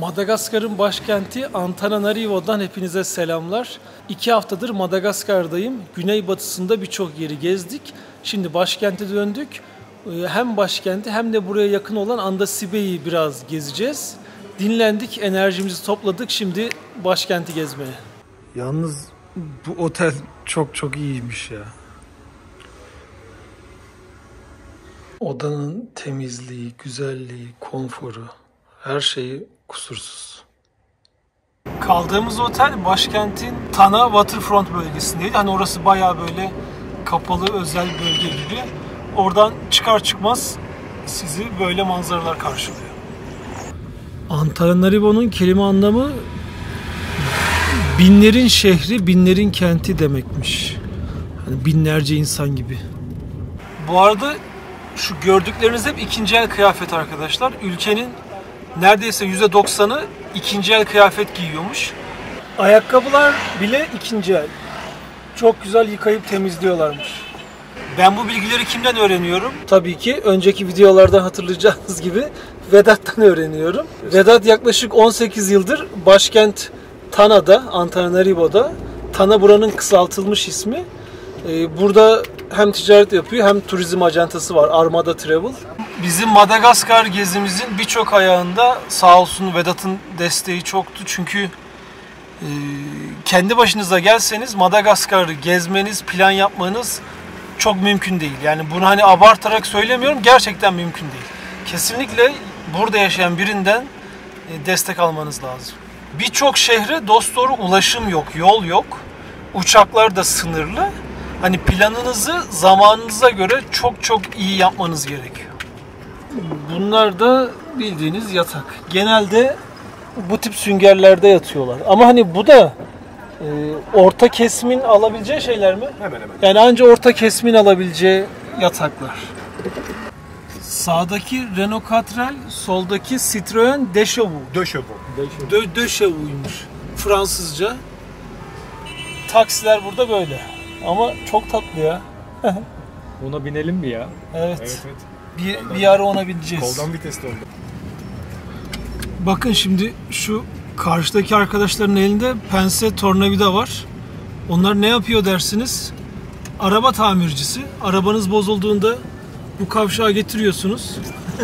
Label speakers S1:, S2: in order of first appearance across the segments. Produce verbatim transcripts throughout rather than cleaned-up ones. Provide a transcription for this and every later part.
S1: Madagaskar'ın başkenti Antananarivo'dan hepinize selamlar. İki haftadır Madagaskar'dayım. Güneybatısında birçok yeri gezdik. Şimdi başkente döndük. Hem başkenti hem de buraya yakın olan Andasibe'yi biraz gezeceğiz. Dinlendik, enerjimizi topladık. Şimdi başkenti gezmeye. Yalnız bu otel çok çok iyiymiş ya. Odanın temizliği, güzelliği, konforu, her şeyi kusursuz. Kaldığımız otel başkentin Tana Waterfront bölgesindeydi. Hani orası bayağı böyle kapalı özel bölge gibi. Oradan çıkar çıkmaz sizi böyle manzaralar karşılıyor. Antananarivo'nun kelime anlamı binlerin şehri, binlerin kenti demekmiş. Hani binlerce insan gibi. Bu arada şu gördükleriniz hep ikinci el kıyafet arkadaşlar. Ülkenin neredeyse yüzde doksanı ikinci el kıyafet giyiyormuş. Ayakkabılar bile ikinci el. Çok güzel yıkayıp temizliyorlarmış. Ben bu bilgileri kimden öğreniyorum? Tabii ki önceki videolardan hatırlayacağınız gibi Vedat'tan öğreniyorum. Vedat yaklaşık on sekiz yıldır başkent Tana'da, Antananarivo'da. Tana buranın kısaltılmış ismi. Burada hem ticaret yapıyor hem turizm acentası var, Armada Travel. Bizim Madagaskar gezimizin birçok ayağında sağ olsun Vedat'ın desteği çoktu. Çünkü e, kendi başınıza gelseniz Madagaskar'ı gezmeniz, plan yapmanız çok mümkün değil. Yani bunu hani abartarak söylemiyorum, gerçekten mümkün değil. Kesinlikle burada yaşayan birinden e, destek almanız lazım. Birçok şehre dosdoğru ulaşım yok, yol yok. Uçaklar da sınırlı. Hani planınızı zamanınıza göre çok çok iyi yapmanız gerekiyor. Bunlar da bildiğiniz yatak. Genelde bu tip süngerlerde yatıyorlar. Ama hani bu da e, orta kesimin alabileceği şeyler mi?
S2: Hemen hemen.
S1: Yani anca orta kesimin alabileceği yataklar. Sağdaki Renault Catrel, soldaki Citroen deux chevaux.
S2: Deux chevaux.
S1: Deux, deux chevaux'ymuş Fransızca. Taksiler burada böyle. Ama çok tatlı ya.
S3: Ona binelim mi ya?
S1: Evet.
S2: Evet, evet.
S1: Bir,
S2: Koldan,
S1: bir ara ona bineceğiz.
S2: Koldan vitesli oldu.
S1: Bakın şimdi şu karşıdaki arkadaşların elinde pense tornavida var. Onlar ne yapıyor dersiniz? Araba tamircisi. Arabanız bozulduğunda bu kavşağa getiriyorsunuz.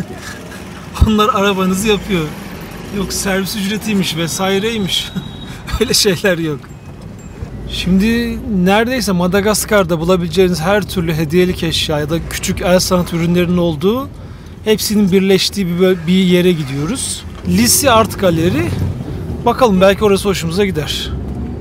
S1: Onlar arabanızı yapıyor. Yok servis ücretiymiş vesaireymiş. Öyle şeyler yok. Şimdi neredeyse Madagaskar'da bulabileceğiniz her türlü hediyelik eşya ya da küçük el sanat ürünlerinin olduğu hepsinin birleştiği bir, bir yere gidiyoruz. Lissi Art Galeri. Bakalım belki orası hoşumuza gider.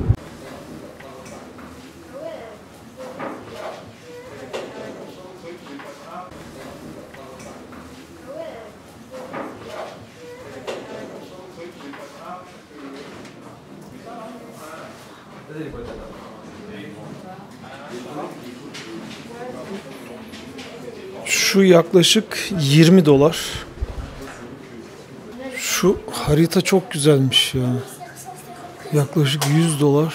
S1: Şu yaklaşık yirmi dolar. Şu harita çok güzelmiş ya. Yaklaşık yüz dolar.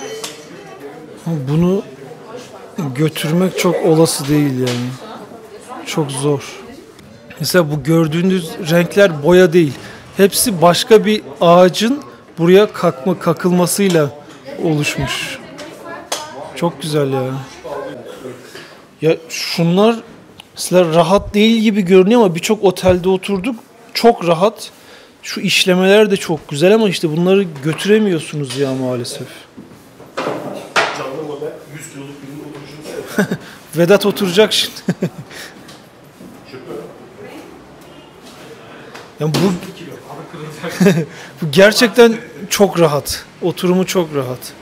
S1: Bunu götürmek çok olası değil yani. Çok zor. Mesela bu gördüğünüz renkler boya değil. Hepsi başka bir ağacın buraya kakma, kakılmasıyla oluşmuş. Çok güzel ya. Ya şunlar mesela rahat değil gibi görünüyor ama birçok otelde oturduk. Çok rahat. Şu işlemeler de çok güzel ama işte bunları götüremiyorsunuz ya maalesef.
S2: Canlı model yüz kiloluk birinin oturuşunu
S1: Vedat oturacak şimdi. Yani bu, bu gerçekten çok rahat. Oturumu çok rahat.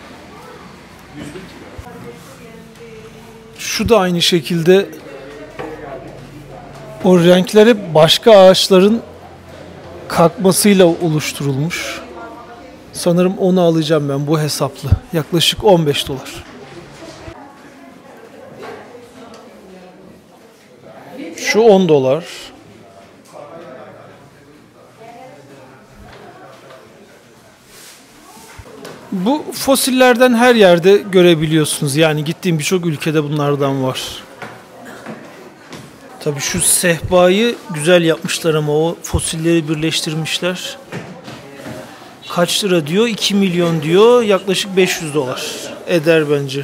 S1: Şu da aynı şekilde o renkler hep başka ağaçların kalkmasıyla oluşturulmuş. Sanırım onu alacağım ben bu hesaplı. Yaklaşık on beş dolar. Şu on dolar. Bu fosillerden her yerde görebiliyorsunuz. Yani gittiğim birçok ülkede bunlardan var. Tabii şu sehpayı güzel yapmışlar ama o fosilleri birleştirmişler. Kaç lira diyor? iki milyon diyor. Yaklaşık beş yüz dolar eder bence.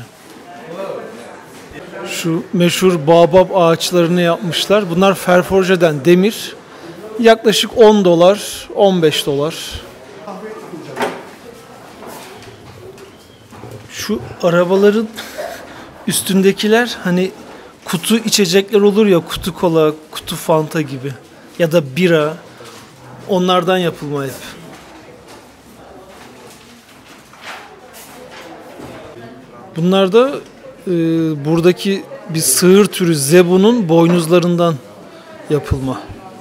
S1: Şu meşhur baobab ağaçlarını yapmışlar. Bunlar Ferforje'den demir. Yaklaşık on dolar, on beş dolar. Şu arabaların üstündekiler hani kutu içecekler olur ya, kutu kola, kutu fanta gibi ya da bira, onlardan yapılma hep. Bunlar da e, buradaki bir sığır türü zebunun boynuzlarından yapılma.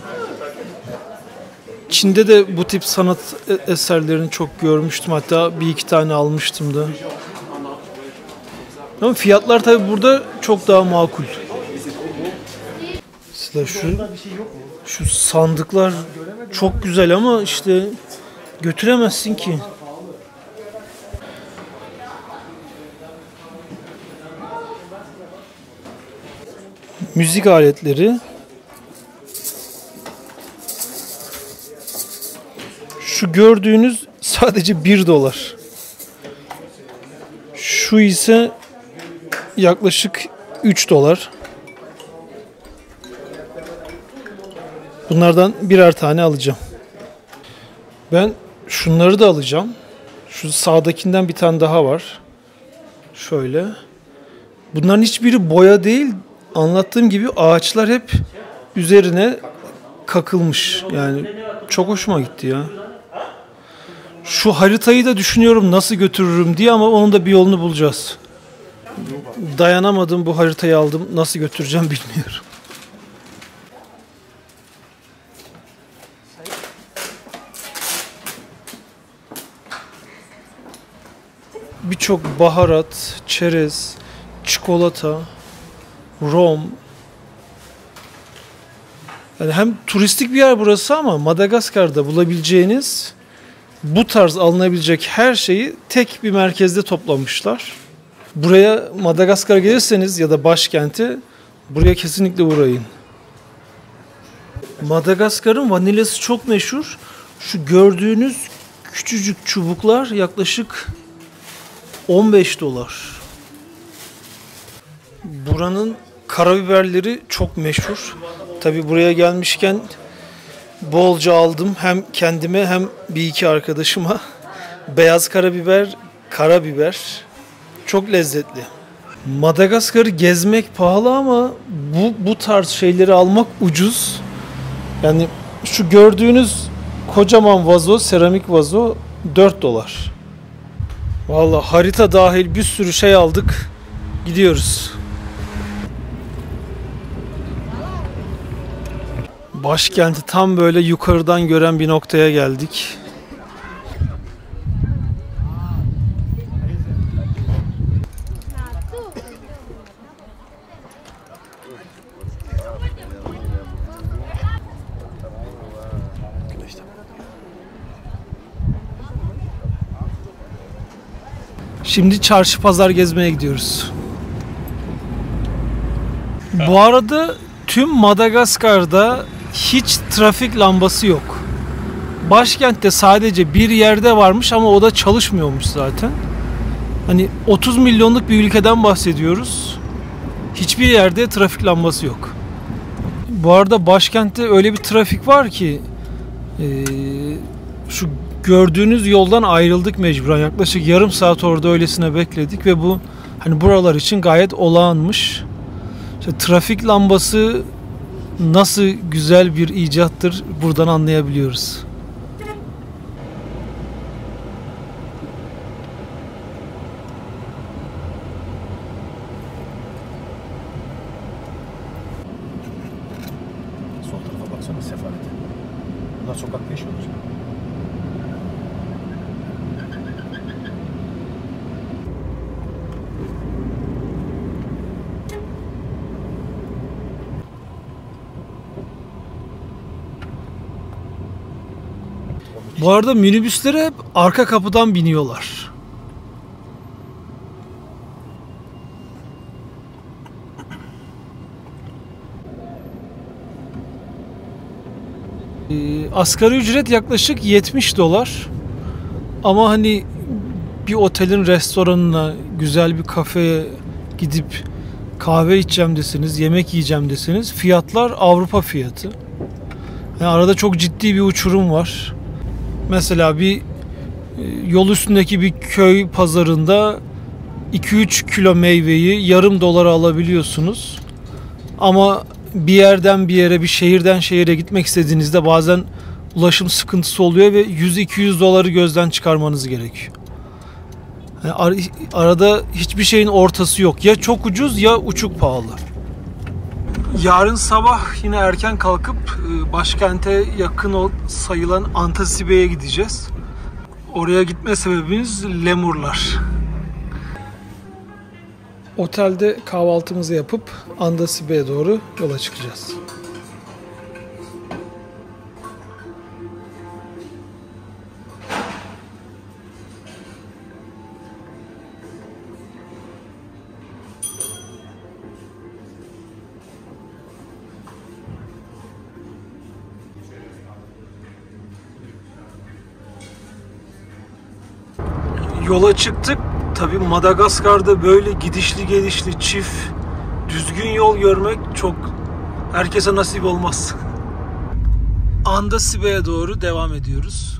S1: Çin'de de bu tip sanat eserlerini çok görmüştüm. Hatta bir iki tane almıştım da. Ama fiyatlar tabii burada çok daha makul. Mesela şu, şu sandıklar çok güzel ama işte götüremezsin ki. Müzik aletleri. Şu gördüğünüz sadece bir dolar. Şu ise yaklaşık üç dolar. Bunlardan birer tane alacağım. Ben şunları da alacağım. Şu sağdakinden bir tane daha var. Şöyle. Bunların hiçbiri boya değil. Anlattığım gibi ağaçlar hep üzerine kakılmış. Yani çok hoşuma gitti ya. Şu haritayı da düşünüyorum nasıl götürürüm diye ama onun da bir yolunu bulacağız. Dayanamadım, bu haritayı aldım. Nasıl götüreceğim bilmiyorum. Birçok baharat, çerez, çikolata, rom. Yani hem turistik bir yer burası ama Madagaskar'da bulabileceğiniz bu tarz alınabilecek her şeyi tek bir merkezde toplamışlar. Buraya Madagaskar'a gelirseniz ya da başkente buraya kesinlikle uğrayın. Madagaskar'ın vanilyası çok meşhur. Şu gördüğünüz küçücük çubuklar yaklaşık on beş dolar. Buranın karabiberleri çok meşhur. Tabii buraya gelmişken bolca aldım. Hem kendime hem bir iki arkadaşıma. Beyaz karabiber, karabiber. Çok lezzetli. Madagaskar'ı gezmek pahalı ama bu, bu tarz şeyleri almak ucuz. Yani şu gördüğünüz kocaman vazo, seramik vazo dört dolar. Vallahi harita dahil bir sürü şey aldık. Gidiyoruz. Başkenti tam böyle yukarıdan gören bir noktaya geldik. Şimdi çarşı pazar gezmeye gidiyoruz. Bu arada tüm Madagaskar'da hiç trafik lambası yok. Başkentte sadece bir yerde varmış ama o da çalışmıyormuş zaten. Hani otuz milyonluk bir ülkeden bahsediyoruz. Hiçbir yerde trafik lambası yok. Bu arada başkentte öyle bir trafik var ki ee, şu gördüğünüz yoldan ayrıldık mecburen. Yaklaşık yarım saat orada öylesine bekledik ve bu hani buralar için gayet olağanmış. İşte trafik lambası nasıl güzel bir icattır buradan anlayabiliyoruz.
S2: Sol tarafa baksana sefalete. Bunlar sokakta yaşıyorlar.
S1: Bu arada minibüslere hep arka kapıdan biniyorlar. Ee, asgari ücret yaklaşık yetmiş dolar. Ama hani bir otelin restoranına, güzel bir kafeye gidip kahve içeceğim deseniz, yemek yiyeceğim deseniz fiyatlar Avrupa fiyatı. Yani arada çok ciddi bir uçurum var. Mesela bir yol üstündeki bir köy pazarında iki üç kilo meyveyi yarım dolara alabiliyorsunuz. Ama bir yerden bir yere, bir şehirden şehire gitmek istediğinizde bazen ulaşım sıkıntısı oluyor ve yüz iki yüz doları gözden çıkarmanız gerekiyor. Yani ar- arada hiçbir şeyin ortası yok. Ya çok ucuz ya uçuk pahalı. Yarın sabah yine erken kalkıp başkente yakın sayılan Antasibe'ye gideceğiz. Oraya gitme sebebimiz lemurlar. Otelde kahvaltımızı yapıp Antasibe'ye doğru yola çıkacağız. Yola çıktık. Tabii Madagaskar'da böyle gidişli gelişli çift düzgün yol görmek çok herkese nasip olmaz. Antasibe'ye doğru devam ediyoruz.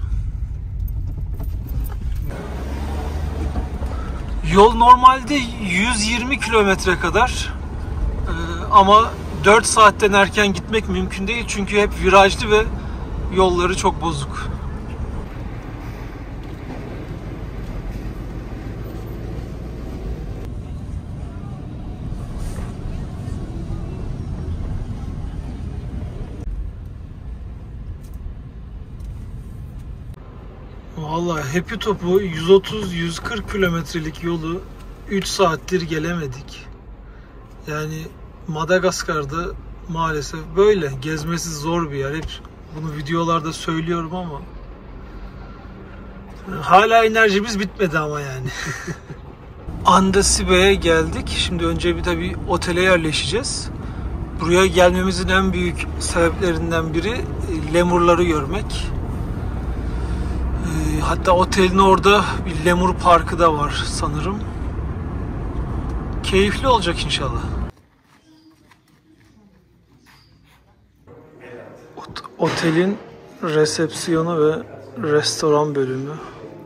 S1: Yol normalde yüz yirmi kilometre kadar ee, ama dört saatten erken gitmek mümkün değil çünkü hep virajlı ve yolları çok bozuk. Vallahi hepi topu yüz otuz yüz kırk kilometrelik yolu üç saattir gelemedik. Yani Madagaskar'da maalesef böyle. Gezmesi zor bir yer. Hep bunu videolarda söylüyorum ama hala enerjimiz bitmedi ama yani. Antasibe'ye geldik. Şimdi önce bir tabii otele yerleşeceğiz. Buraya gelmemizin en büyük sebeplerinden biri lemurları görmek. Hatta otelin orada bir lemur parkı da var sanırım. Keyifli olacak inşallah. Otelin resepsiyonu ve restoran bölümü.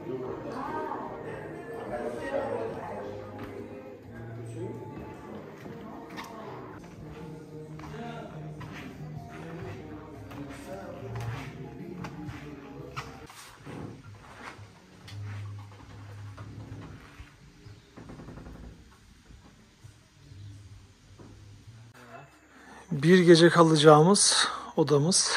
S1: Bir gece kalacağımız odamız.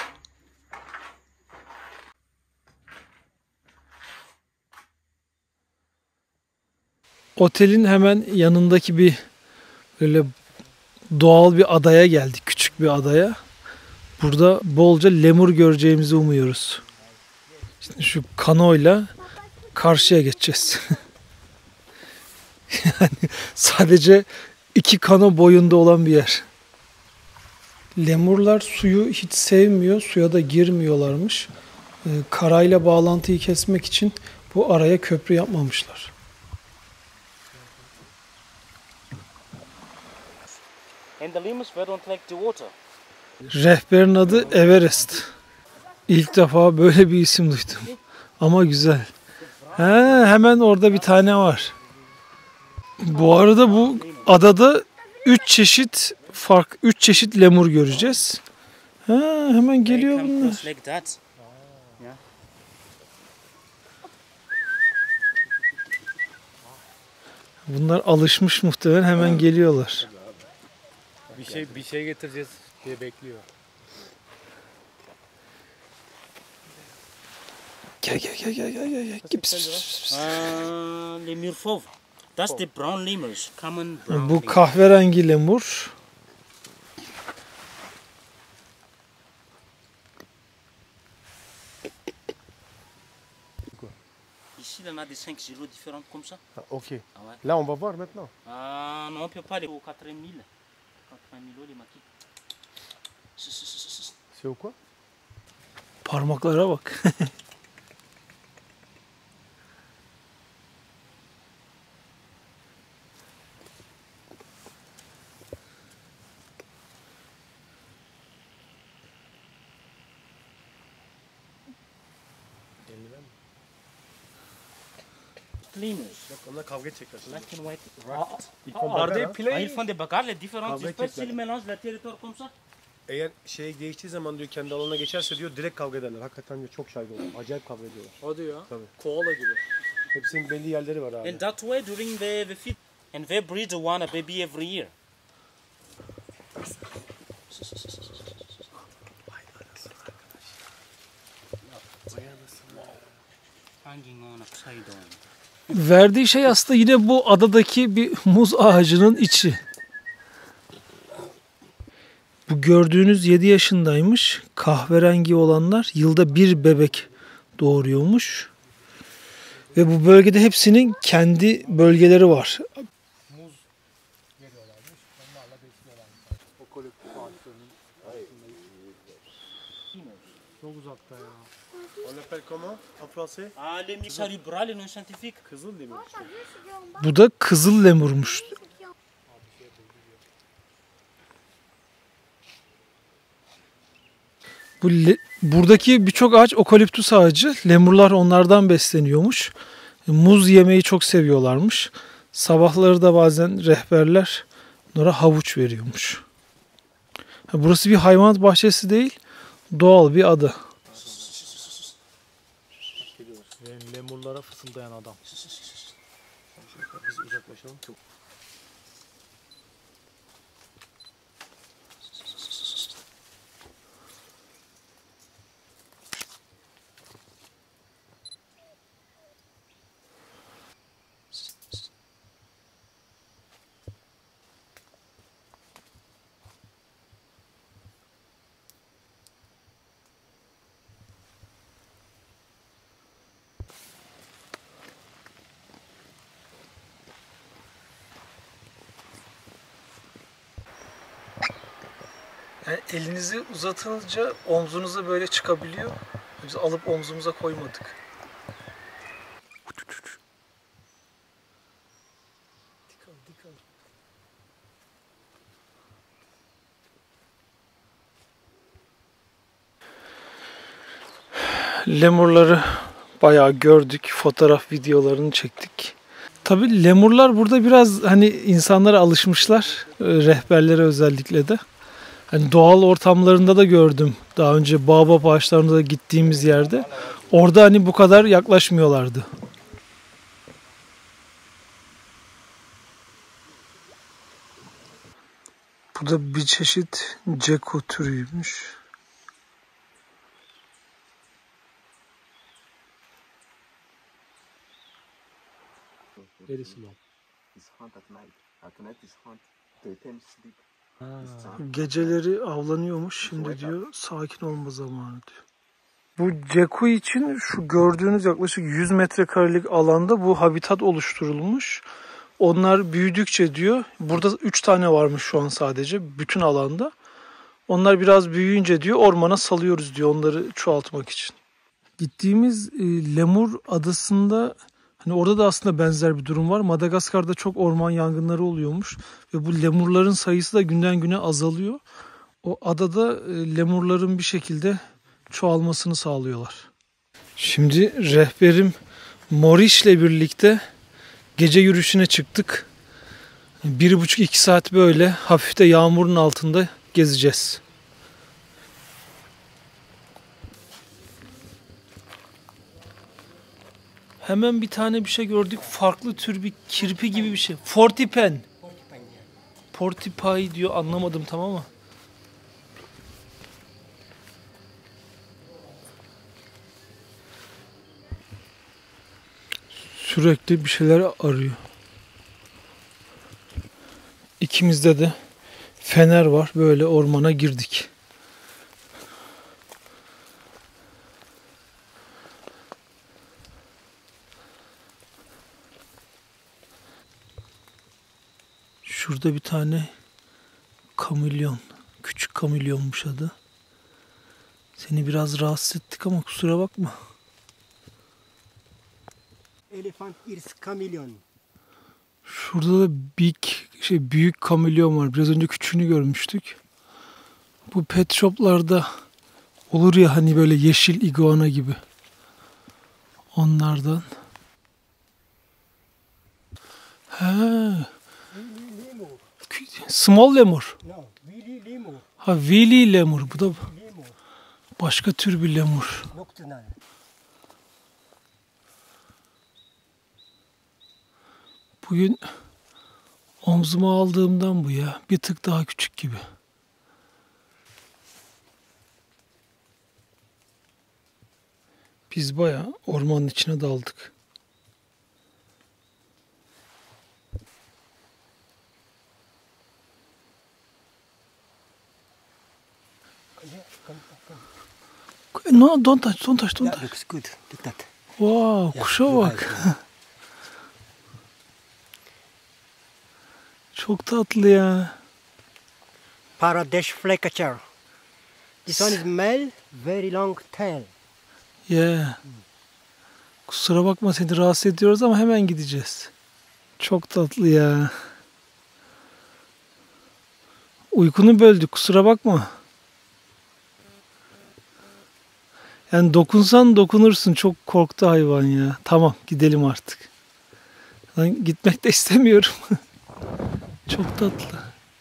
S1: Otelin hemen yanındaki bir böyle doğal bir adaya geldik. Küçük bir adaya. Burada bolca lemur göreceğimizi umuyoruz. Şimdi şu kanoyla karşıya geçeceğiz. Yani sadece iki kano boyunda olan bir yer. Lemurlar suyu hiç sevmiyor. Suya da girmiyorlarmış. Ee, karayla bağlantıyı kesmek için bu araya köprü yapmamışlar.
S4: And the lemurs were don't like the water.
S1: Rehberin adı Everest. İlk defa böyle bir isim duydum. Ama güzel. He, hemen orada bir tane var. Bu arada bu adada üç çeşit fark üç çeşit lemur göreceğiz. Ha, hemen geliyor
S4: They come
S1: bunlar.
S4: close like that. Yeah.
S1: Bunlar alışmış muhtemelen hemen geliyorlar.
S3: Bir şey bir şey getireceğiz diye bekliyor.
S1: Gel gel gel gel gel gel. Gel. Pis, pis, pis.
S4: Uh, lemur fauve. That's the brown lemurs. Common brown
S1: Bu
S4: lemurs.
S1: kahverengi lemur.
S4: Ici, il y en a des cinq zéros différentes comme ça.
S2: Ah, ok.
S4: Ah ouais.
S2: Là, on va voir maintenant.
S4: Ah non, on peut pas aller au quatre-vingt mille. quatre-vingt mille les maquis. Si, si, si, si, si.
S2: C'est au quoi?
S1: Parmaklara bak.
S4: lemurs.
S2: Bak onlar kavga edecekler.
S4: Black and white.
S2: Ils
S1: Are
S2: combattent,
S1: they
S2: ha.
S4: Ah,
S1: playing?
S4: ils font des bagarres, les différentes
S2: Kavga
S4: espèces,
S2: edecekler.
S4: s'ils mélangent le territoire comme ça.
S2: Eğer şey değiştiği zaman diyor kendi alanına geçerse diyor direkt kavga ederler. Hakikaten diyor çok şahit olur. Acayip kavga ediyorlar.
S1: Hadi ya.
S2: Tabii.
S1: Koala gibi.
S2: Hepsinin belli yerleri var abi.
S4: And that way during the, the feed. And they breed one a baby every year. Hanging on upside down.
S1: Verdiği şey aslında yine bu adadaki bir muz ağacının içi. Bu gördüğünüz yedi yaşındaymış. Kahverengi olanlar yılda bir bebek doğuruyormuş. Ve bu bölgede hepsinin kendi bölgeleri var.
S2: Muz veriyorlarmış. Onlarla besliyorlarmış. O kolektif ağaçlarının çok uzakta ya. On appelle comment en français?
S4: Ah, les mixalubrales et non scientifiques.
S2: Kızıl demir.
S1: Bu da kızıl lemurmuş. Bu le- buradaki birçok ağaç okaliptüs ağacı. Lemurlar onlardan besleniyormuş. Muz yemeyi çok seviyorlarmış. Sabahları da bazen rehberler onlara havuç veriyormuş. Ha, burası bir hayvanat bahçesi değil, doğal bir ada.
S3: Ve lemurlara fısıldayan adam.
S2: Biz uzaklaşalım çok.
S1: Yani elinizi uzatınca omzunuza böyle çıkabiliyor. Biz alıp omzumuza koymadık. Lemurları bayağı gördük. Fotoğraf videolarını çektik. Tabii lemurlar burada biraz hani insanlara alışmışlar. Rehberlere özellikle de. Hani doğal ortamlarında da gördüm. Daha önce baobab ağaçlarında da gittiğimiz yerde. Orada hani bu kadar yaklaşmıyorlardı. Bu da bir çeşit gecko türüymüş.
S3: Very slow.
S5: It's hunt at night. At night it's hunt. Daytime sleep. It's time.
S1: Geceleri avlanıyormuş. Şimdi diyor sakin olma zamanı diyor. Bu gecko için şu gördüğünüz yaklaşık yüz metrekarelik alanda bu habitat oluşturulmuş. Onlar büyüdükçe diyor, burada üç tane varmış şu an sadece bütün alanda. Onlar biraz büyüyünce diyor ormana salıyoruz diyor onları çoğaltmak için. Gittiğimiz e, Lemur adasında hani orada da aslında benzer bir durum var. Madagaskar'da çok orman yangınları oluyormuş ve bu lemurların sayısı da günden güne azalıyor. O adada e, lemurların bir şekilde çoğalmasını sağlıyorlar. Şimdi rehberim Moriş'le birlikte gece yürüyüşüne çıktık. Bir buçuk iki saat böyle hafif de yağmurun altında gezeceğiz. Hemen bir tane bir şey gördük. Farklı tür bir kirpi gibi bir şey. Fortipen. Portipai diyor, anlamadım tam ama. Sürekli bir şeyler arıyor. İkimizde de fener var. Böyle ormana girdik. Şurada bir tane kamilyon. Küçük kamilyonmuş adı. Seni biraz rahatsız ettik ama kusura bakma.
S6: Elephant ears chameleon.
S1: Şurada da big, şey büyük kamilyon var. Biraz önce küçüğünü görmüştük. Bu pet shoplarda olur ya hani böyle yeşil iguana gibi. Onlardan. Ha,
S6: Willy lemur.
S1: small lemur.
S6: No, Willy lemur.
S1: Ha, Willy lemur. Bu da
S6: Lemur.
S1: başka tür bir lemur.
S6: Nocturnal.
S1: Bugün omzuma aldığımdan bu ya. Bir tık daha küçük gibi. Biz bayağı ormanın içine daldık. No, don't touch, don't touch, don't
S6: Yeah,
S1: touch.
S6: looks good. Look that.
S1: Wow,
S6: Yeah,
S1: kuşa
S6: blue
S1: bak.
S6: eyes.
S1: Çok tatlı ya.
S6: Paradesh flycatcher. This one is male, very long tail.
S1: Yeah. Kusura bakma seni rahatsız ediyoruz ama hemen gideceğiz. Çok tatlı ya. Uykunu böldük, kusura bakma. Yani dokunsan dokunursun, çok korktu hayvan ya. Tamam, gidelim artık. Ben gitmek de istemiyorum. Çok tatlı.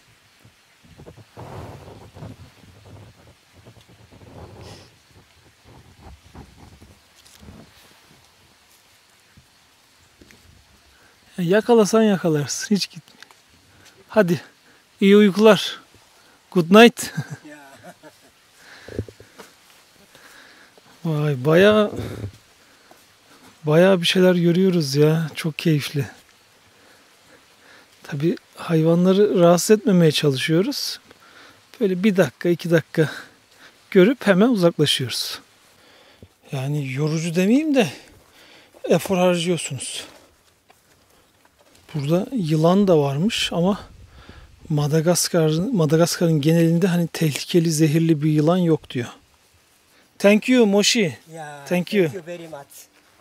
S1: Yakalasan yakalarsın. Hiç gitme. Hadi. İyi uykular. Good night. Vay, bayağı bayağı bir şeyler görüyoruz ya. Çok keyifli. Tabii hayvanları rahatsız etmemeye çalışıyoruz. Böyle bir dakika, iki dakika görüp hemen uzaklaşıyoruz. Yani yorucu demeyeyim de efor harcıyorsunuz. Burada yılan da varmış ama Madagaskar'ın Madagaskar'ın genelinde hani tehlikeli, zehirli bir yılan yok diyor. Thank you Moshi.
S6: Yeah,
S1: Thank you.
S6: Thank you very much.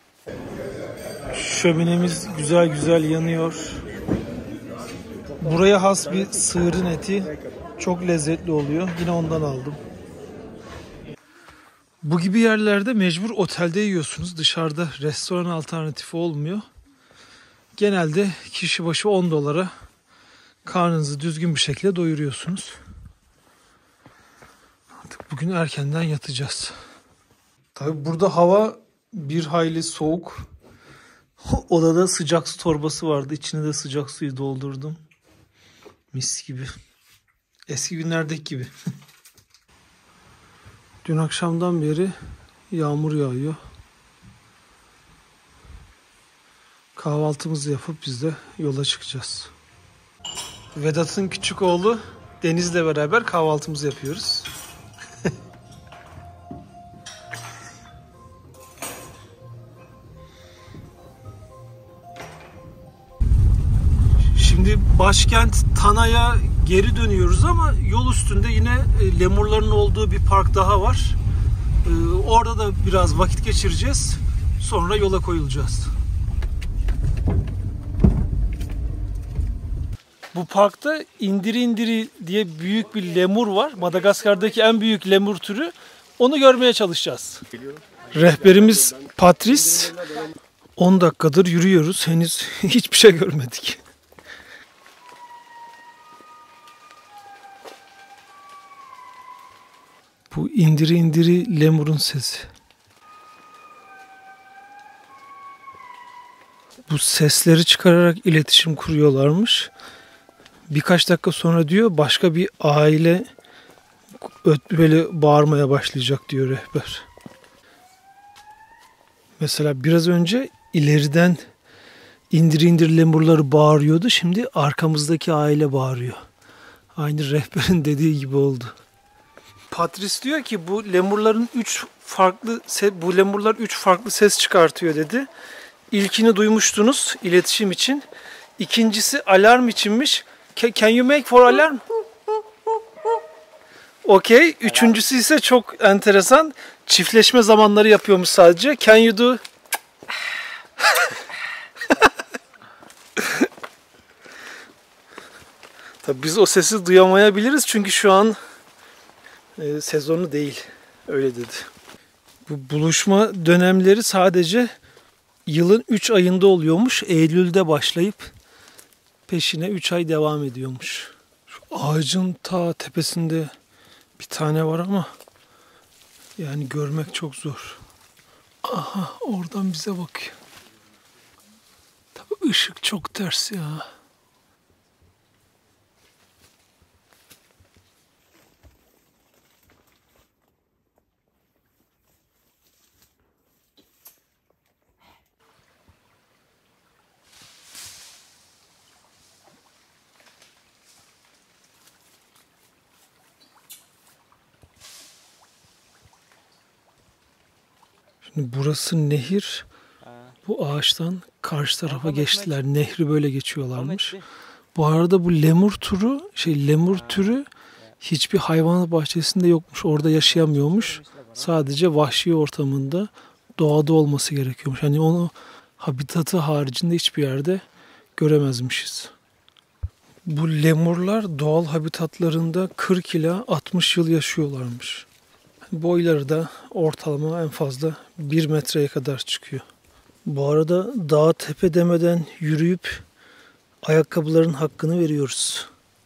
S1: Şöminemiz güzel güzel yanıyor. Buraya has bir sığırın eti. Çok lezzetli oluyor. Yine ondan aldım. Bu gibi yerlerde mecbur otelde yiyorsunuz. Dışarıda restoran alternatifi olmuyor. Genelde kişi başı on dolara karnınızı düzgün bir şekilde doyuruyorsunuz. Artık bugün erkenden yatacağız. Tabii burada hava bir hayli soğuk. Odada sıcak su torbası vardı. İçine de sıcak suyu doldurdum. Mis gibi. Eski günlerdeki gibi. Dün akşamdan beri yağmur yağıyor. Kahvaltımızı yapıp biz de yola çıkacağız. Vedat'ın küçük oğlu Deniz'le beraber kahvaltımızı yapıyoruz. Şimdi başkent Tana'ya geri dönüyoruz ama yol üstünde yine lemurların olduğu bir park daha var. Orada da biraz vakit geçireceğiz. Sonra yola koyulacağız. Bu parkta indiri indiri diye büyük bir lemur var. Madagaskar'daki en büyük lemur türü. Onu görmeye çalışacağız. Rehberimiz Patrice. on dakikadır yürüyoruz. Henüz hiçbir şey görmedik. Bu indiri indiri lemurun sesi. Bu sesleri çıkararak iletişim kuruyorlarmış. Birkaç dakika sonra diyor başka bir aile böyle bağırmaya başlayacak diyor rehber. Mesela biraz önce ileriden indir indir lemurları bağırıyordu. Şimdi arkamızdaki aile bağırıyor. Aynı rehberin dediği gibi oldu. Patrice diyor ki bu lemurların üç farklı bu lemurlar üç farklı ses çıkartıyor dedi. İlkini duymuştunuz iletişim için. İkincisi alarm içinmiş. Can you make for alarm? Okey. Üçüncüsü ise çok enteresan. Çiftleşme zamanları yapıyormuş sadece. Can you do? Tabii biz o sesi duyamayabiliriz çünkü şu an e, sezonu değil. Öyle dedi. Bu buluşma dönemleri sadece yılın üç ayında oluyormuş. Eylül'de başlayıp peşine üç ay devam ediyormuş. Şu ağacın ta tepesinde bir tane var ama yani görmek çok zor. Aha, oradan bize bakıyor. Tabii ışık çok ters ya. Şimdi burası nehir. Bu ağaçtan karşı tarafa geçtiler. Nehri böyle geçiyorlarmış. Bu arada bu lemur turu, şey lemur türü hiçbir hayvanat bahçesinde yokmuş. Orada yaşayamıyormuş. Sadece vahşi ortamında, doğada olması gerekiyormuş. Hani onu habitatı haricinde hiçbir yerde göremezmişiz. Bu lemurlar doğal habitatlarında kırk ila altmış yıl yaşıyorlarmış. Boyları da ortalama en fazla bir metreye kadar çıkıyor. Bu arada dağ tepe demeden yürüyüp ayakkabıların hakkını veriyoruz.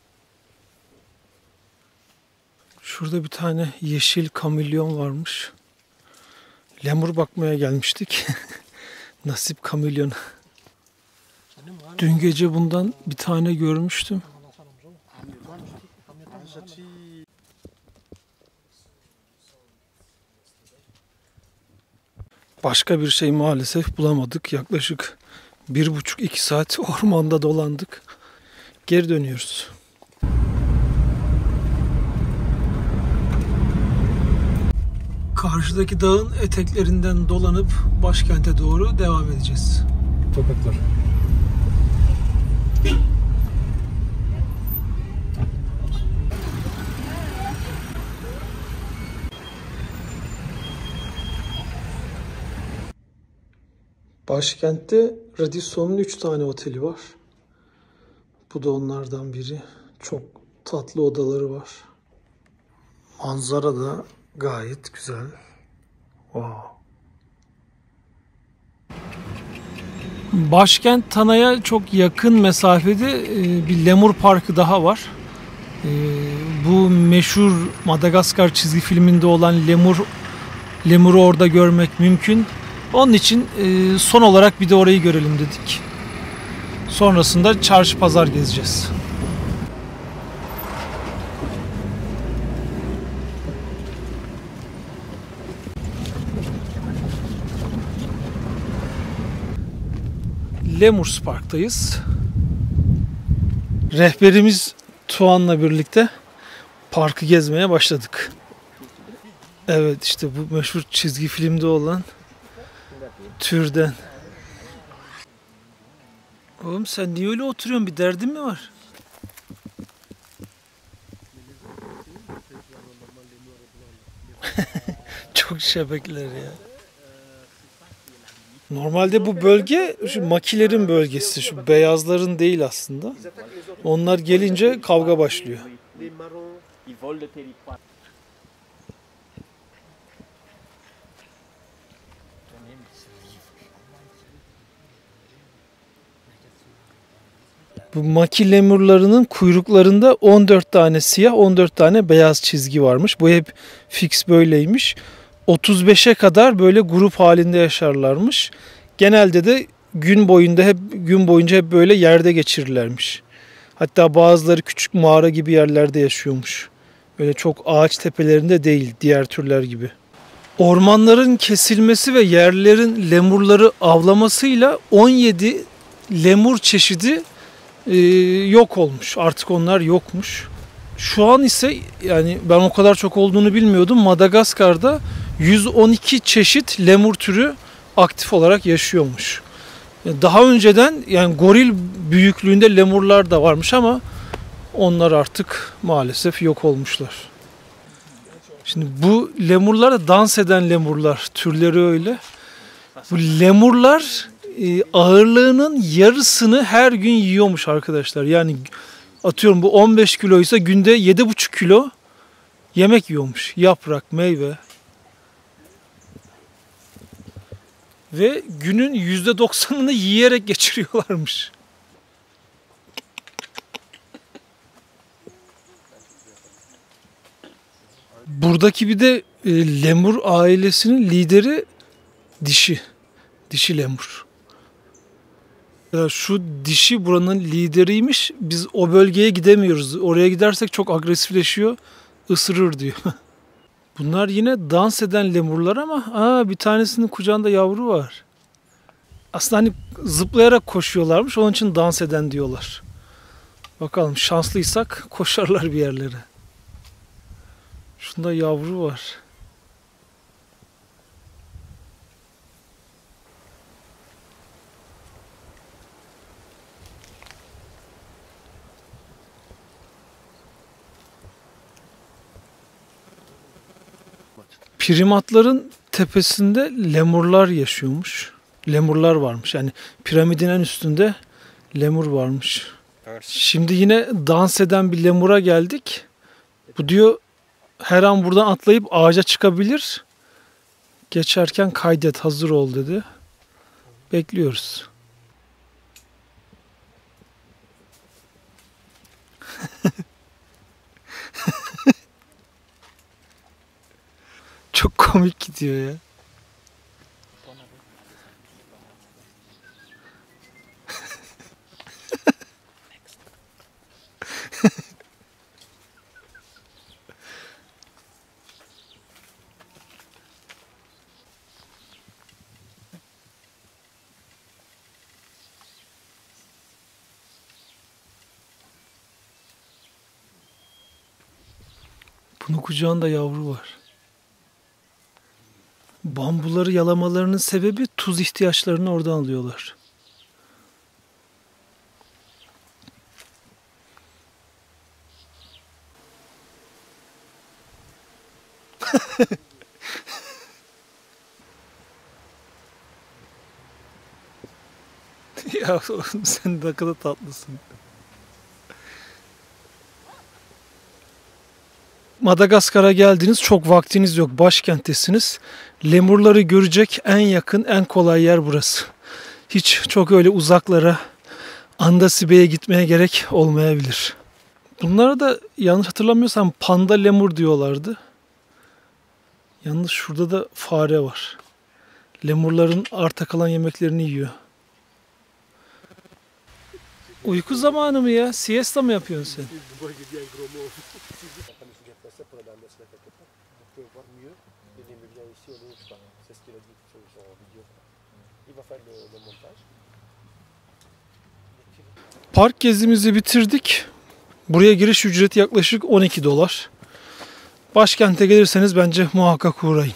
S1: Şurada bir tane yeşil kamilyon varmış. Lemur bakmaya gelmiştik. Nasip kamilyon. Dün gece bundan bir tane görmüştüm. Başka bir şey maalesef bulamadık. Yaklaşık bir buçuk iki saat ormanda dolandık. Geri dönüyoruz. Karşıdaki dağın eteklerinden dolanıp başkente doğru devam edeceğiz.
S2: Sokaklar.
S1: Başkentte Radisson'un üç tane oteli var. Bu da onlardan biri. Çok tatlı odaları var. Manzara da gayet güzel. Wow. Başkent Tana'ya çok yakın mesafede bir lemur parkı daha var. Bu meşhur Madagaskar çizgi filminde olan lemur lemuru orada görmek mümkün. Onun için son olarak bir de orayı görelim dedik. Sonrasında çarşı pazar gezeceğiz. Lemurs Park'tayız. Rehberimiz Tuan'la birlikte parkı gezmeye başladık. Evet, işte bu meşhur çizgi filmde olan türden. Oğlum sen niye öyle oturuyorsun? Bir derdin mi var? Çok şebekler ya. Normalde bu bölge şu makilerin bölgesi. Şu beyazların değil aslında. Onlar gelince kavga başlıyor. Bu maki lemurlarının kuyruklarında on dört tane siyah, on dört tane beyaz çizgi varmış. Bu hep fix böyleymiş. otuz beşe kadar böyle grup halinde yaşarlarmış. Genelde de gün boyunda hep gün boyunca hep böyle yerde geçirirlermiş. Hatta bazıları küçük mağara gibi yerlerde yaşıyormuş. Öyle çok ağaç tepelerinde değil, diğer türler gibi. Ormanların kesilmesi ve yerlerin lemurları avlamasıyla on yedi lemur çeşidi e, yok olmuş. Artık onlar yokmuş. Şu an ise, yani ben o kadar çok olduğunu bilmiyordum, Madagaskar'da yüz on iki çeşit lemur türü aktif olarak yaşıyormuş. Daha önceden yani goril büyüklüğünde lemurlar da varmış ama onlar artık maalesef yok olmuşlar. Şimdi bu lemurlar da dans eden lemurlar, türleri öyle. Bu lemurlar e, ağırlığının yarısını her gün yiyormuş arkadaşlar. Yani atıyorum bu on beş kiloysa günde yedi buçuk kilo yemek yiyormuş. Yaprak, meyve. Ve günün yüzde doksanını yiyerek geçiriyorlarmış. Buradaki bir de e, lemur ailesinin lideri dişi. Dişi lemur. Ya şu dişi buranın lideriymiş. Biz o bölgeye gidemiyoruz. Oraya gidersek çok agresifleşiyor. Isırır diyor. Bunlar yine dans eden lemurlar ama aa, bir tanesinin kucağında yavru var. Aslında hani zıplayarak koşuyorlarmış. Onun için dans eden diyorlar. Bakalım şanslıysak koşarlar bir yerlere. Şunda yavru var. Primatların tepesinde lemurlar yaşıyormuş. Lemurlar varmış. Yani piramidin en üstünde lemur varmış. Şimdi yine dans eden bir lemura geldik. Bu diyor her an buradan atlayıp ağaca çıkabilir. Geçerken kaydet, hazır ol dedi. Bekliyoruz. Çok komik gidiyor ya. Bunun kucağında yavru var. Bambuları yalamalarının sebebi tuz ihtiyaçlarını oradan alıyorlar. Ya oğlum sen ne kadar tatlısın. Madagaskar'a geldiniz, çok vaktiniz yok, başkenttesiniz. Lemurları görecek en yakın, en kolay yer burası. Hiç çok öyle uzaklara, Andasibe'ye gitmeye gerek olmayabilir. Bunlara da yanlış hatırlamıyorsam panda lemur diyorlardı. Yalnız şurada da fare var. Lemurların arta kalan yemeklerini yiyor. Uyku zamanı mı ya? Siesta mı yapıyorsun sen? Park gezimizi bitirdik. Buraya giriş ücreti yaklaşık on iki dolar. Başkente gelirseniz bence muhakkak uğrayın.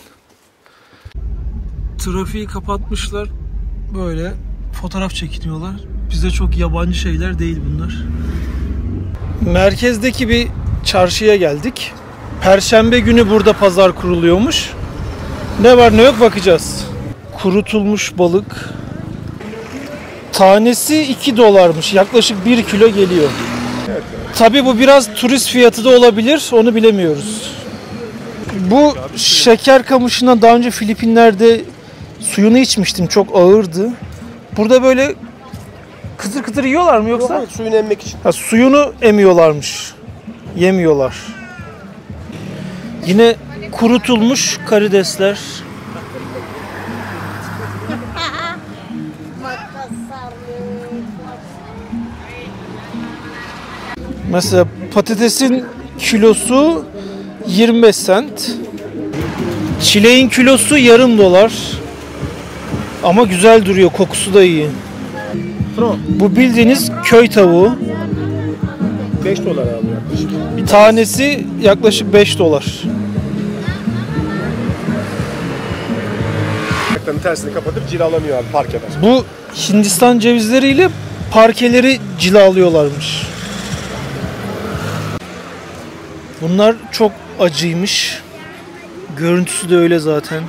S1: Trafiği kapatmışlar. Böyle fotoğraf çekiniyorlar. Bize çok yabancı şeyler değil bunlar. Merkezdeki bir çarşıya geldik. Perşembe günü burada pazar kuruluyormuş. Ne var ne yok bakacağız. Kurutulmuş balık. Tanesi iki dolarmış. Yaklaşık bir kilo geliyor. Tabii bu biraz turist fiyatı da olabilir. Onu bilemiyoruz. Bu şeker kamışından daha önce Filipinler'de suyunu içmiştim. Çok ağırdı. Burada böyle kıtır kıtır yiyorlar mı yoksa?
S2: Yok, suyunu emmek için.
S1: Ha, suyunu emiyorlarmış. Yemiyorlar. Yine kurutulmuş karidesler. Mesela patatesin kilosu yirmi beş sent. Çileğin kilosu yarım dolar. Ama güzel duruyor, kokusu da iyi. Bu bildiğiniz köy tavuğu.
S2: beş dolar abi yaklaşık.
S1: Bir tanesi yaklaşık beş dolar.
S2: Ayaklarının tersini kapatıp cilalanıyor abi, park eder.
S1: Bu Hindistan cevizleriyle parkeleri cilalıyorlarmış. Bunlar çok acıymış. Görüntüsü de öyle zaten.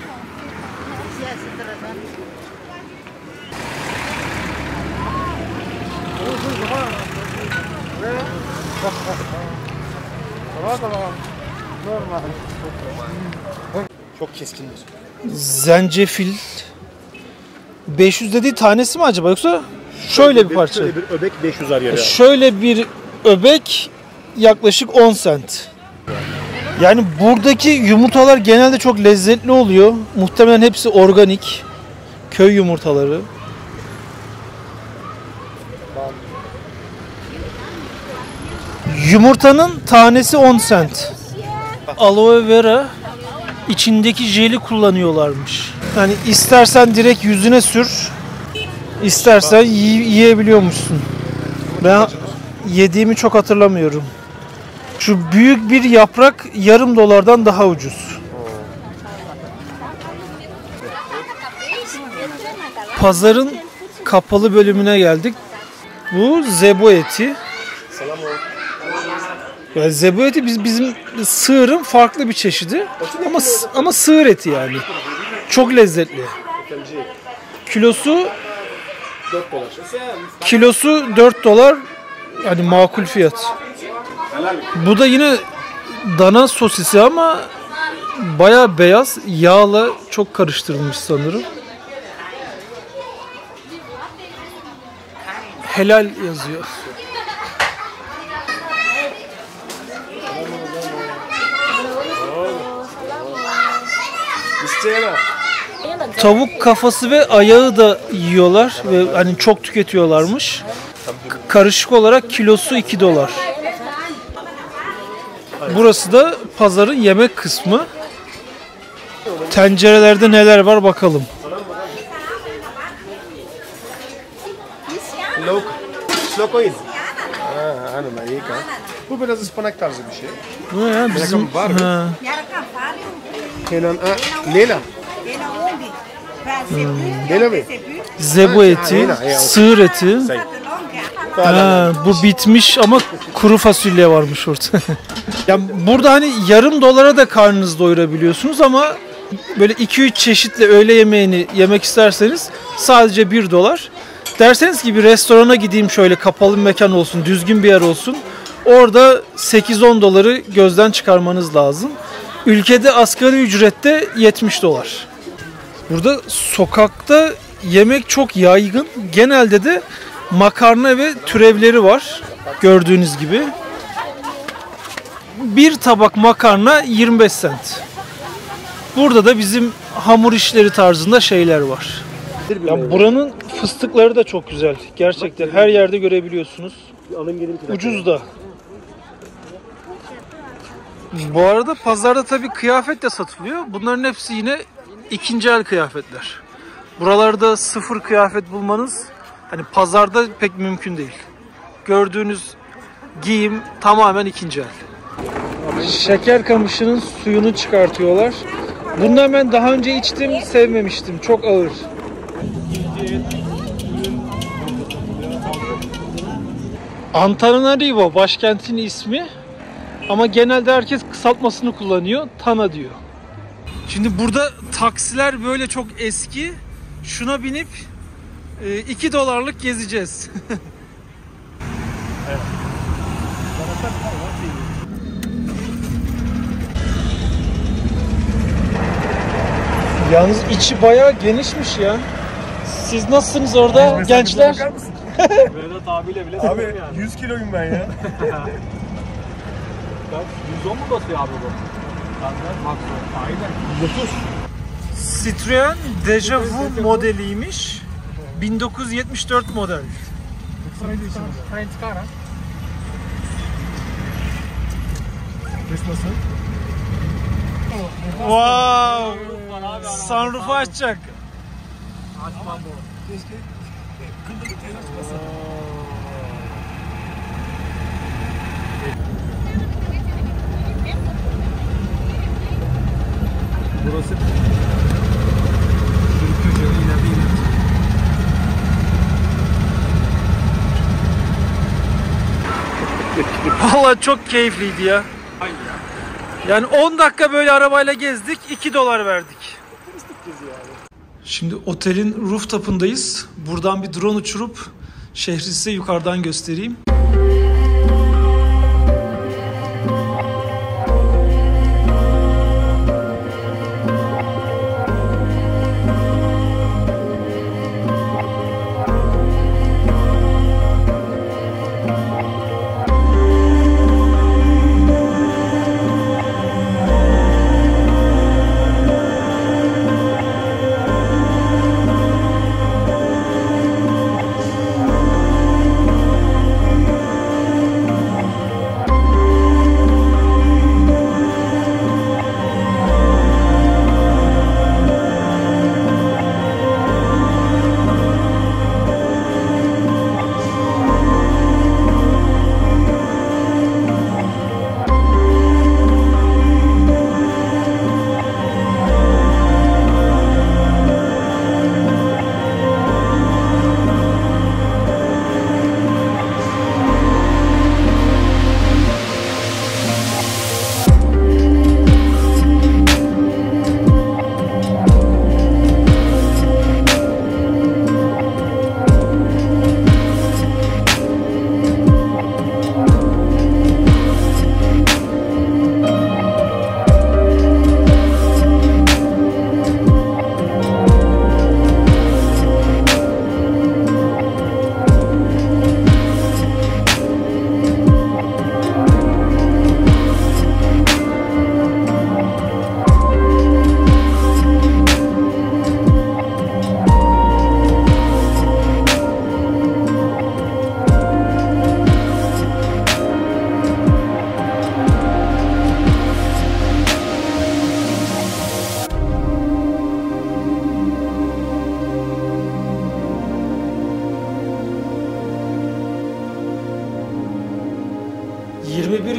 S2: Çok keskindir.
S1: Zencefil. beş yüz dediği tanesi mi acaba yoksa şöyle bir parça?
S2: Şöyle bir öbek beş yüz ar yarı.
S1: Şöyle bir öbek yaklaşık on sent. Yani buradaki yumurtalar genelde çok lezzetli oluyor. Muhtemelen hepsi organik. Köy yumurtaları. Yumurtanın tanesi on cent. Aloe vera içindeki jeli kullanıyorlarmış. Yani istersen direkt yüzüne sür, istersen yi- yiyebiliyormuşsun. Ben yediğimi çok hatırlamıyorum. Şu büyük bir yaprak yarım dolardan daha ucuz. Pazarın kapalı bölümüne geldik. Bu zebu eti. Yani zebu eti biz bizim sığırın farklı bir çeşidi. Ama ama sığır eti yani. Çok lezzetli. Kilosu Kilosu dört dolar. Yani makul fiyat. Bu da yine dana sosisi ama bayağı beyaz, yağla çok karıştırılmış sanırım. Helal yazıyor. Tavuk kafası ve ayağı da yiyorlar ve hani çok tüketiyorlarmış. K- karışık olarak kilosu iki dolar. Burası da pazarın yemek kısmı. Tencerelerde neler var bakalım.
S2: Lok. Slokoin. Ha, ano na iyi kan. Bu biraz ıspanak tarzı bir şey.
S1: Bu ne ya bizim...
S2: var mı?
S1: Ha.
S2: Kenan, ha, Lela. Lela mi?
S1: Zebu eti, sığır eti. Ha, bu bitmiş ama kuru fasulye varmış orada. Ya burada hani yarım dolara da karnınızı doyurabiliyorsunuz ama böyle iki üç çeşitli öğle yemeğini yemek isterseniz sadece bir dolar. Derseniz ki bir restorana gideyim, şöyle kapalı bir mekan olsun, düzgün bir yer olsun. Orada sekiz on doları gözden çıkarmanız lazım. Ülkede asgari ücrette yetmiş dolar. Burada sokakta yemek çok yaygın. Genelde de makarna ve türevleri var. Gördüğünüz gibi. Bir tabak makarna yirmi beş cent. Burada da bizim hamur işleri tarzında şeyler var. Ya buranın fıstıkları da çok güzel. Gerçekten her yerde görebiliyorsunuz. Ucuz da. Bu arada pazarda tabii kıyafet de satılıyor. Bunların hepsi yine ikinci el kıyafetler. Buralarda sıfır kıyafet bulmanız hani pazarda pek mümkün değil. Gördüğünüz giyim tamamen ikinci el. Şeker kamışının suyunu çıkartıyorlar. Bundan ben daha önce içtim, sevmemiştim. Çok ağır. Antananarivo başkentin ismi. Ama genelde herkes kısaltmasını kullanıyor. Tana diyor. Şimdi burada taksiler böyle çok eski. Şuna binip iki dolarlık gezeceğiz. Yalnız içi bayağı genişmiş ya. Siz nasılsınız orada gençler?
S3: Vedat abiyle bile
S2: Abi yüz kiloyum ben ya.
S3: yüz on mu basıyor abi bu? Aynen.
S2: otuz.
S1: Citroen Deja Vu modeliymiş. bin dokuz yüz yetmiş dört model. Wow! Sunroof'u açacak.
S3: Açmam bu.
S2: Burası
S1: Vallahi çok keyifliydi ya. Yani on dakika böyle arabayla gezdik, iki dolar verdik. Şimdi otelin rooftop'undayız. Buradan bir drone uçurup şehri size yukarıdan göstereyim.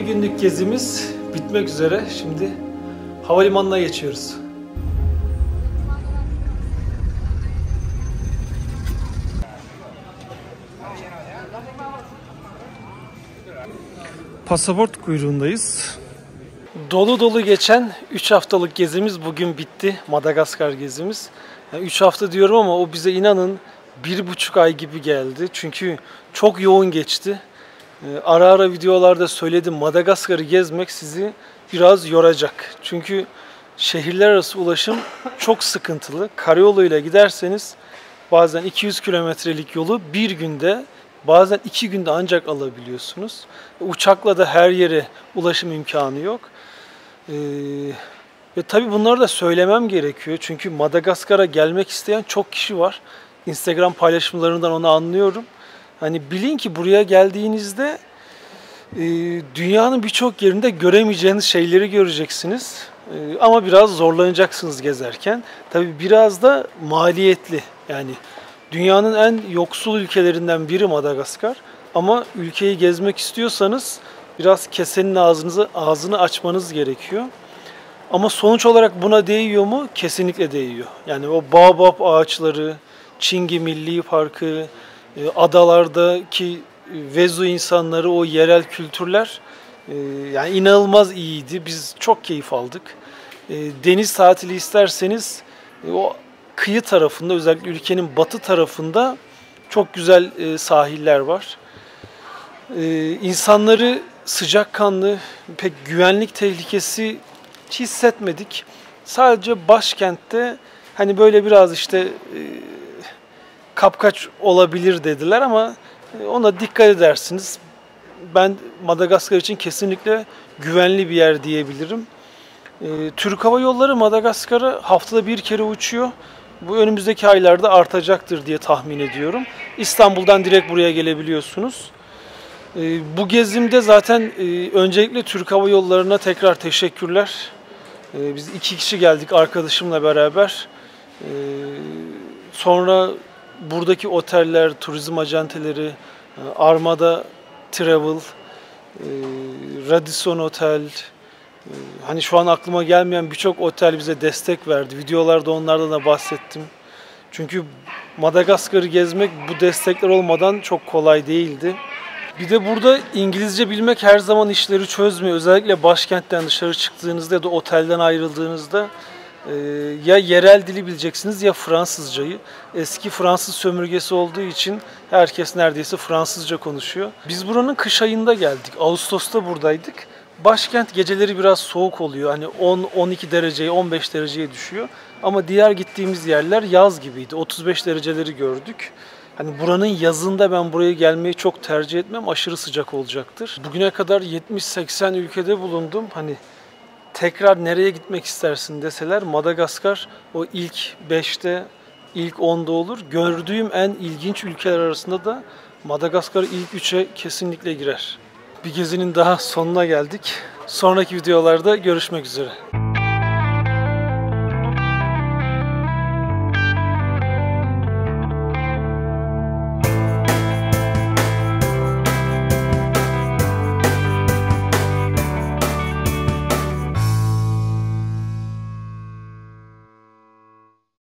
S1: günlük gezimiz bitmek üzere. Şimdi havalimanına geçiyoruz. Pasaport kuyruğundayız. Dolu dolu geçen üç haftalık gezimiz bugün bitti. Madagaskar gezimiz. Yani üç hafta diyorum ama o bize inanın bir buçuk ay gibi geldi. Çünkü çok yoğun geçti. Ara ara videolarda söyledim, Madagaskar'ı gezmek sizi biraz yoracak. Çünkü şehirler arası ulaşım çok sıkıntılı. Karayoluyla giderseniz bazen iki yüz kilometrelik yolu bir günde, bazen iki günde ancak alabiliyorsunuz. Uçakla da her yere ulaşım imkanı yok. Ee, ve tabii bunları da söylemem gerekiyor. Çünkü Madagaskar'a gelmek isteyen çok kişi var. Instagram paylaşımlarından onu anlıyorum. Hani bilin ki buraya geldiğinizde e, dünyanın birçok yerinde göremeyeceğiniz şeyleri göreceksiniz. E, ama biraz zorlanacaksınız gezerken. Tabii biraz da maliyetli. Yani dünyanın en yoksul ülkelerinden biri Madagaskar. Ama ülkeyi gezmek istiyorsanız biraz kesenin ağzınızı, ağzını açmanız gerekiyor. Ama sonuç olarak buna değiyor mu? Kesinlikle değiyor. Yani o baobab ağaçları, Çingi Milli Parkı, adalardaki Vezo insanları, o yerel kültürler yani inanılmaz iyiydi. Biz çok keyif aldık. Deniz tatili isterseniz o kıyı tarafında, özellikle ülkenin batı tarafında çok güzel sahiller var. İnsanları sıcakkanlı, pek güvenlik tehlikesi hiç hissetmedik. Sadece başkentte hani böyle biraz işte kapkaç olabilir dediler ama ona dikkat edersiniz. Ben Madagaskar için kesinlikle güvenli bir yer diyebilirim. Türk Hava Yolları Madagaskar'a haftada bir kere uçuyor. Bu önümüzdeki aylarda artacaktır diye tahmin ediyorum. İstanbul'dan direkt buraya gelebiliyorsunuz. Bu gezimde zaten öncelikle Türk Hava Yolları'na tekrar teşekkürler. Biz iki kişi geldik arkadaşımla beraber. Sonra buradaki oteller, turizm acenteleri, Armada Travel, Radisson Otel, hani şu an aklıma gelmeyen birçok otel bize destek verdi. Videolarda onlardan da bahsettim. Çünkü Madagaskar'ı gezmek bu destekler olmadan çok kolay değildi. Bir de burada İngilizce bilmek her zaman işleri çözmüyor. Özellikle başkentten dışarı çıktığınızda ya da otelden ayrıldığınızda e, ya yerel dili bileceksiniz ya Fransızcayı. Eski Fransız sömürgesi olduğu için herkes neredeyse Fransızca konuşuyor. Biz buranın kış ayında geldik. Ağustos'ta buradaydık. Başkent geceleri biraz soğuk oluyor. Hani on on iki dereceye, on beş dereceye düşüyor. Ama diğer gittiğimiz yerler yaz gibiydi. otuz beş dereceleri gördük. Hani buranın yazında ben buraya gelmeyi çok tercih etmem. Aşırı sıcak olacaktır. Bugüne kadar yetmiş seksen ülkede bulundum. Hani tekrar nereye gitmek istersin deseler Madagaskar o ilk beşte, ilk onda olur. Gördüğüm en ilginç ülkeler arasında da Madagaskar ilk üçe kesinlikle girer. Bir gezinin daha sonuna geldik. Sonraki videolarda görüşmek üzere.